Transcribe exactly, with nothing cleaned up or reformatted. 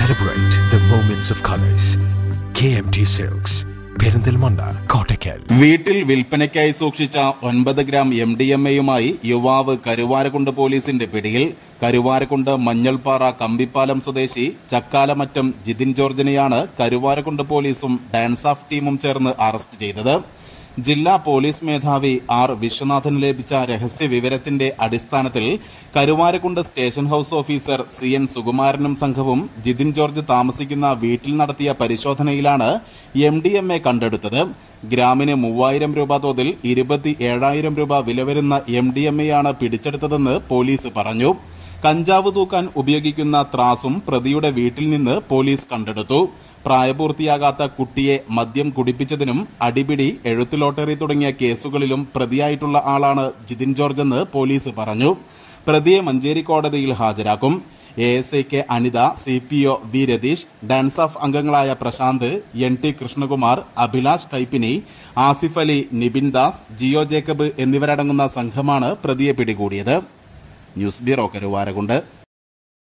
Celebrate the moments of colors. K M T Silks, Perinthalmanna, Kottakkal. വീട്ടിൽ വിൽപ്പനയ്ക്കായി സൂക്ഷിച്ച ഒൻപത് ഗ്രാം എം ഡി എം എയുമായി യുവാവ് കരുവാരക്കുണ്ട് പോലീസിന്റെ പിടിയിൽ. കരുവാരക്കുണ്ട് മഞ്ഞൾപ്പാറ കമ്പിപ്പാലം സ്വദേശി ചക്കാലമറ്റം ജിതിൻ ജോർജിനെയാണ് കരുവാരക്കുണ്ട് പോലീസും ഡാൻസ് ഓഫ് ടീമും ചേർന്ന് അറസ്റ്റ് ചെയ്തത്. ജില്ലാ പോലീസ് മേധാവി ആർ വിശ്വനാഥന് ലഭിച്ച രഹസ്യ വിവരത്തിന്റെ അടിസ്ഥാനത്തിൽ Karuvarakkundu station house officer C N സുകുമാരനും സംഘവും ജിതിൻ ജോർജ് താമസിക്കുന്ന വീട്ടിൽ നടത്തിയ പരിശോധനയിലാണ് എം ഡി എം എ കണ്ടെടുത്തത്. ഗ്രാമിന് മൂവായിരം രൂപ തോതിൽ ഇരുപത്തി ഏഴായിരം രൂപ വില വരുന്ന എം ഡി എം എയാണ് പിടിച്ചെടുത്തതെന്ന് പോലീസ് പറഞ്ഞു. കഞ്ചാവ് തൂക്കാൻ ഉപയോഗിക്കുന്ന ത്രാസും പ്രതിയുടെ വീട്ടിൽ നിന്ന് പോലീസ് കണ്ടെടുത്തു. പ്രായപൂർത്തിയാകാത്ത കുട്ടിയെ മദ്യം കുടിപ്പിച്ചതിനും അടിപിടി, എഴുത്തു ലോട്ടറി തുടങ്ങിയ കേസുകളിലും പ്രതിയായിട്ടുള്ള ആളാണ് ജിതിൻ ജോർജ് എന്ന് പോലീസ് പറഞ്ഞു. പ്രതിയെ മഞ്ചേരി കോടതിയിൽ ഹാജരാക്കും. A S I K Anitha, C P O V Ratheesh, DANSAF അംഗങ്ങളായ പ്രശാന്ത്, എൻ ടി കൃഷ്ണകുമാർ, അഭിലാഷ് കൈപ്പിനി, ആസിഫ് അലി, നിബിൻ ദാസ്, ജിയോ ജേക്കബ് എന്നിവരടങ്ങുന്ന സംഘമാണ് പ്രതിയെ പിടികൂടിയത്. News bureau Karuvarakundu.